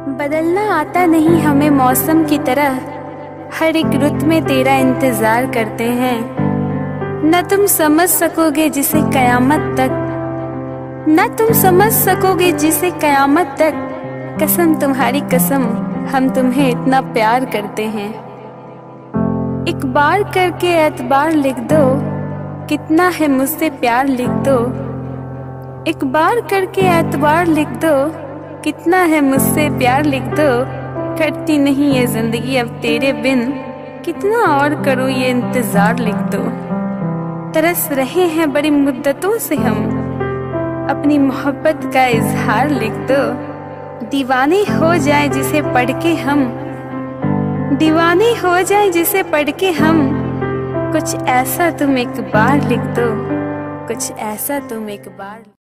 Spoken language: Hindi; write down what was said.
बदलना आता नहीं हमें मौसम की तरह, हर एक रुत में तेरा इंतजार करते हैं। न तुम समझ सकोगे जिसे कयामत तक, न तुम समझ सकोगे जिसे कयामत तक, कसम तुम्हारी कसम हम तुम्हें इतना प्यार करते हैं। एक बार करके एतबार लिख दो, कितना है मुझसे प्यार लिख दो। एक बार करके एतबार लिख दो, कितना है मुझसे प्यार लिख दो। कटती नहीं ये जिंदगी अब तेरे बिन, कितना और करूँ ये इंतजार लिख दो। तरस रहे हैं बड़ी मुद्दतों से हम, अपनी मोहब्बत का इजहार लिख दो। दीवाने हो जाए जिसे पढ़ के हम, दीवाने हो जाए जिसे पढ़ के हम, कुछ ऐसा तुम एक बार लिख दो, कुछ ऐसा तुम एक बार।